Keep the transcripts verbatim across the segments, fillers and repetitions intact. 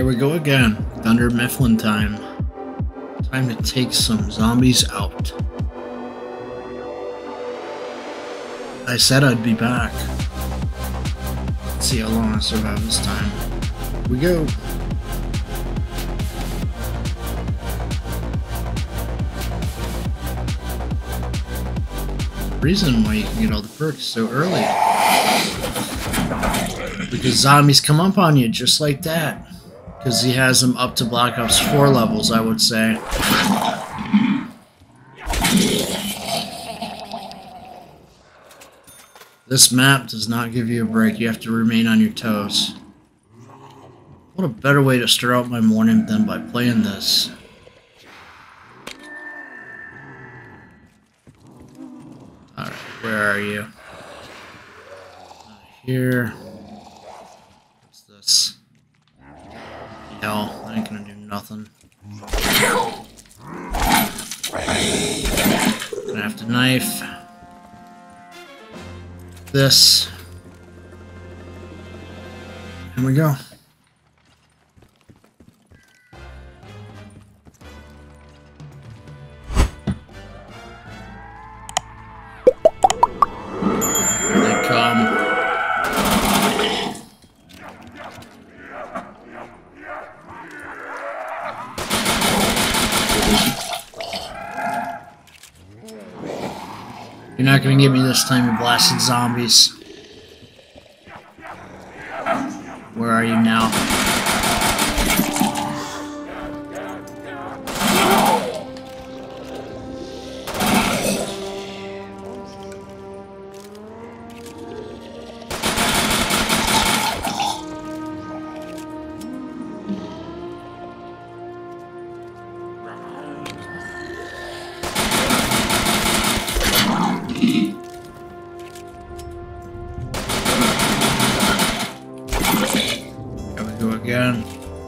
Here we go again. Dunder Mifflin time. Time to take some zombies out. I said I'd be back. Let's see how long I survive this time. Here we go. Reason why you can get all the perks so early. Because zombies come up on you just like that. Because he has them up to Black Ops four levels, I would say. This map does not give you a break. You have to remain on your toes. What a better way to start out my morning than by playing this. Alright, where are you? Here. What's this? Hell, I ain't gonna do nothing. Gonna have to knife. This. Here we go. Here they come. You're not gonna get me this time, you blasted zombies. Where are you now? Again.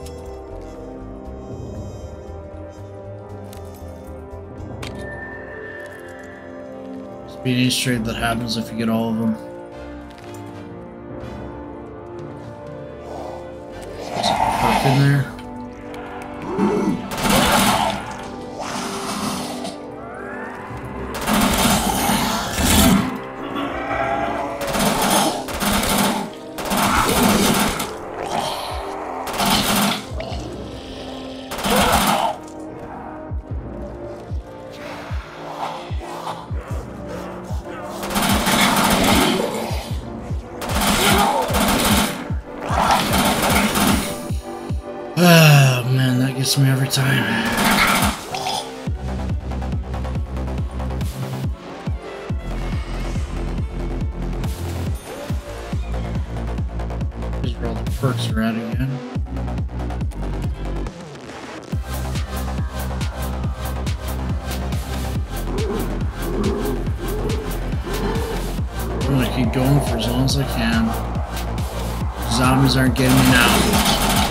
Speeding straight, that happens if you get all of them. There's a perk in there. Oh man, that gets me every time. Here's where all the perks are at again. I'm gonna keep going for as long as I can. Zombies aren't getting me now.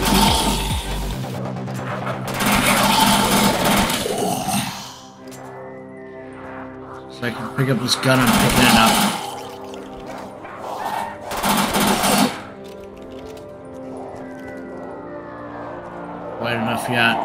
So I can pick up this gun, I'm picking it up. Quite enough yet.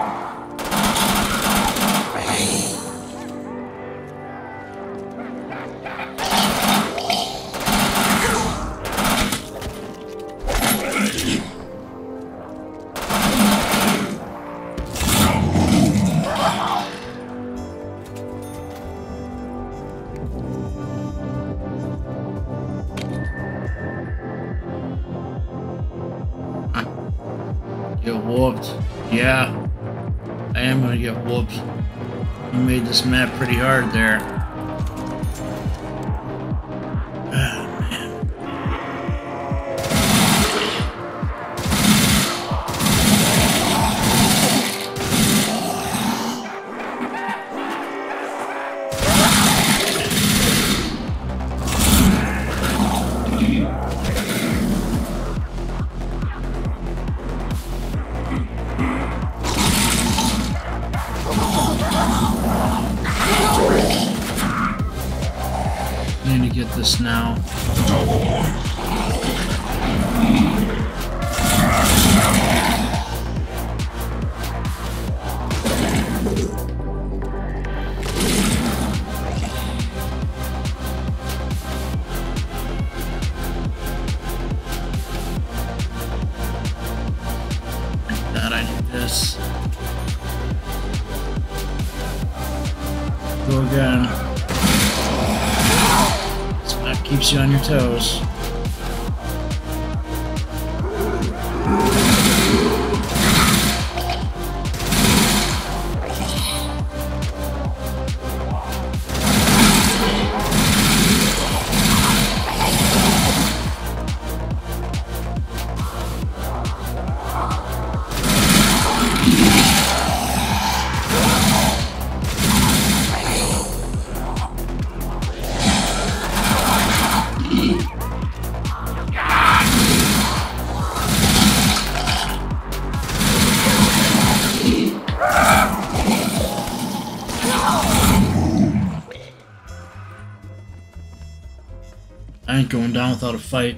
Get whooped. Yeah, I am gonna get whooped. You made this map pretty hard there. Oh, man. I need to get this now. I do this. Go again. So that keeps you on your toes. I ain't going down without a fight.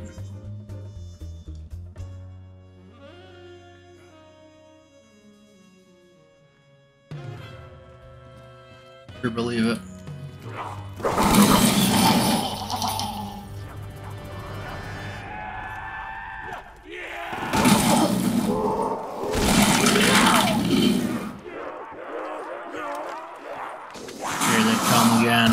Sure believe it. Here they come again.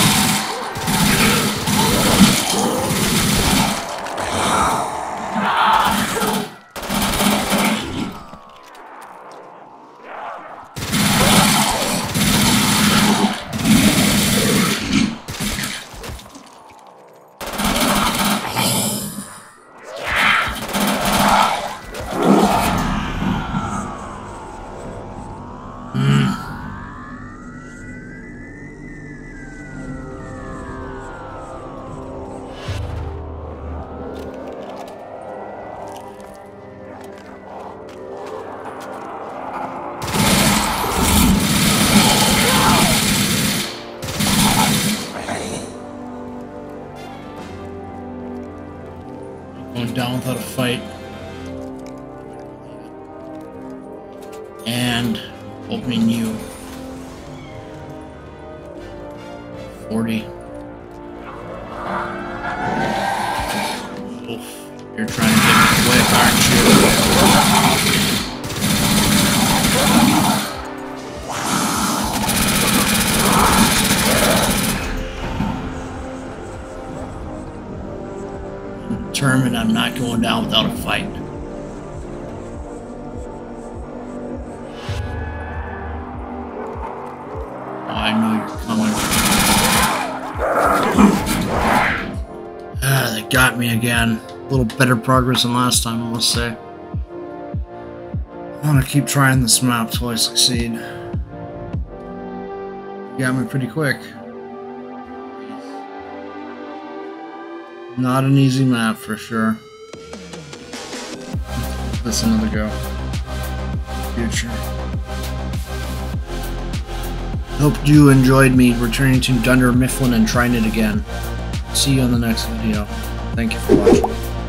Going down without a fight. And opening you. forty. Oof. You're trying to get me quick, aren't you? Determined I'm not going down without a fight. Oh, I know you're coming. Ah, they got me again. A little better progress than last time, I must say. I want to keep trying this map till I succeed. You got me pretty quick. Not an easy map for sure. Give this another go. Future. Hope you enjoyed me returning to Dunder Mifflin and trying it again. See you on the next video. Thank you for watching.